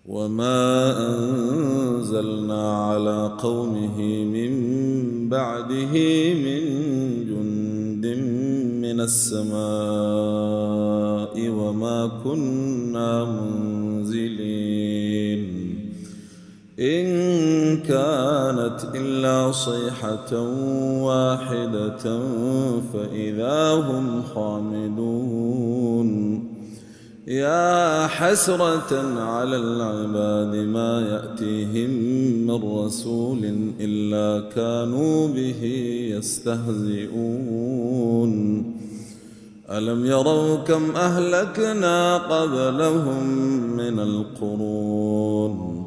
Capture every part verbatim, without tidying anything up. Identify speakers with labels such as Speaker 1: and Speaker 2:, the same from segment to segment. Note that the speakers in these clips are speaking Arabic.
Speaker 1: وما أنزلنا على قومه من بعده من جند من السماء وما كنا منزلين إن كانت إلا صيحة واحدة فإذا هم خامدون يا حسرة على العباد ما يأتيهم من رسول إلا كانوا به يستهزئون ألم يروا كم أهلكنا قبلهم من القرون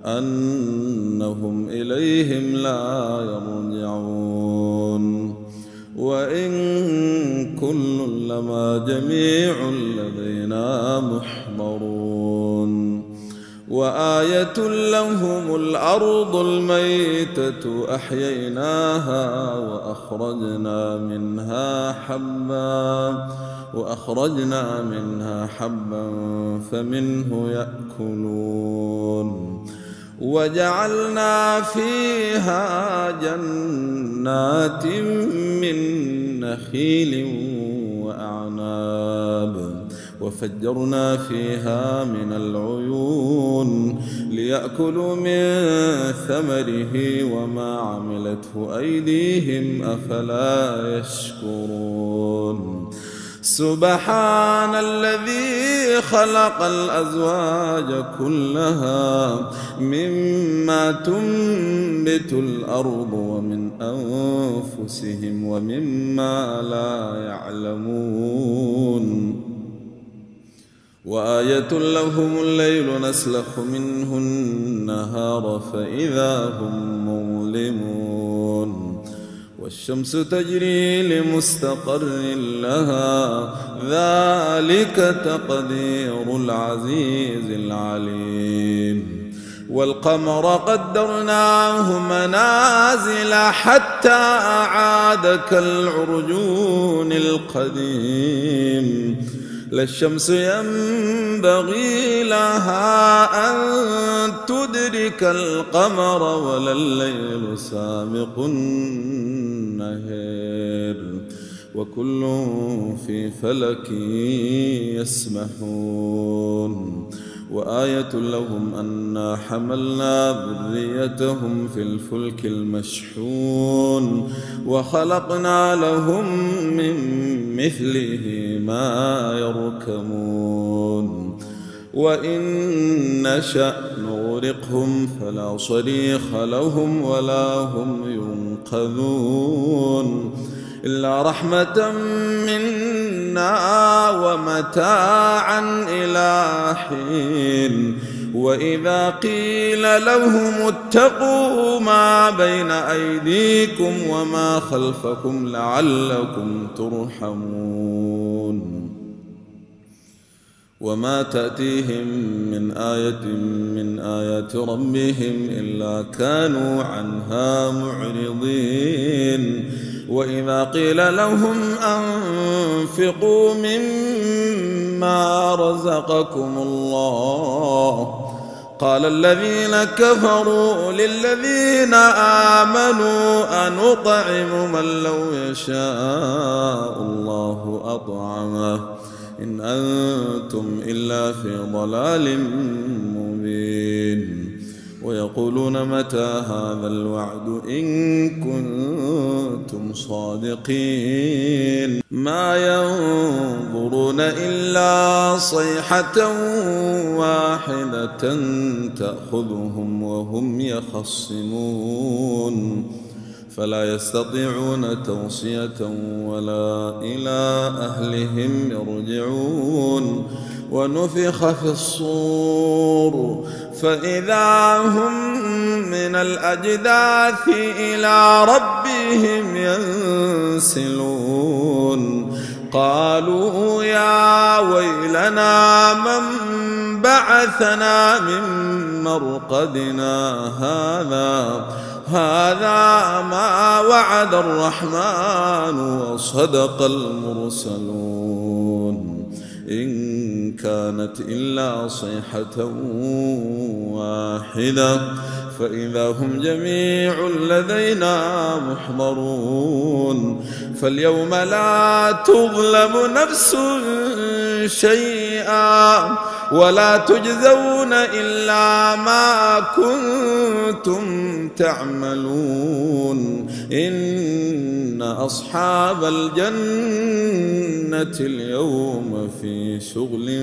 Speaker 1: أنهم إليهم لا يرجعون وإن كل لما جميع لدينا محضرون وآية لهم الأرض الميتة أحييناها وأخرجنا منها حبا وأخرجنا منها حبا فمنه يأكلون وجعلنا فيها جنات من نخيل وأعناب وفجرنا فيها من العيون ليأكلوا من ثمره وما عملته أيديهم أفلا يشكرون سبحان الذي خلق الأزواج كلها مما تنبت الأرض ومن أنفسهم ومما لا يعلمون وآية لهم الليل نسلخ منه النهار فإذا هم مظلمون والشمس تجري لمستقر لها ذلك تقدير العزيز العليم والقمر قدرناه منازل حتى عاد كالعرجون القديم لا الشمس ينبغي لها أن تدرك القمر ولا الليل سابق النهار وكل في فلك يسبحون وآية لهم أنا حملنا ذريتهم في الفلك المشحون وخلقنا لهم من مثله ما يركبون وإن نشأ نغرقهم فلا صريخ لهم ولا هم ينقذون إلا رحمة منا ومتاعا إلى حين وإذا قيل لهم اتقوا ما بين أيديكم وما خلفكم لعلكم ترحمون وما تأتيهم من آية من آيات ربهم إلا كانوا عنها معرضين وإذا قيل لهم أنفقوا مما رزقكم الله قال الذين كفروا للذين آمنوا أنطعم من لو يشاء الله أطعمه إن أنتم إلا في ضلال مبين ويقولون متى هذا الوعد إن كنتم صادقين ما ينظرون إلا صيحة واحدة تأخذهم وهم يخصمون فلا يستطيعون توصية ولا إلى أهلهم يرجعون ونفخ في الصور فإذا هم من الأجداث إلى ربهم ينسلون قالوا يا ويلنا من بعثنا من مرقدنا هذا هذا ما وعد الرحمن وصدق المرسلون إن كانت إلا صيحة واحدة فإذا هم جميع لدينا محضرون فاليوم لا تظلم نفس شيئا ولا تجزون إلا ما كنتم تعملون إن أصحاب الجنة اليوم في شغل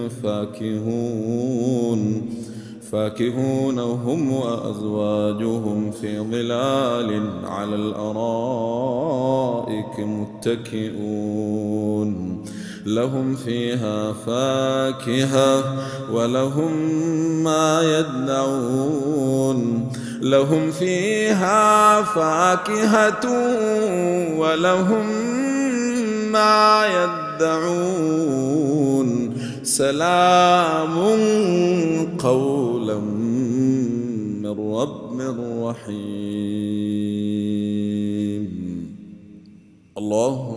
Speaker 1: فاكهون فاكهون هم وأزواجهم في ظلال على الأرائك متكئون لهم فيها فاكهة ولهم ما يدعون لهم فيها فاكهة ولهم ما يدعون سلام قولا من رب رحيم. الله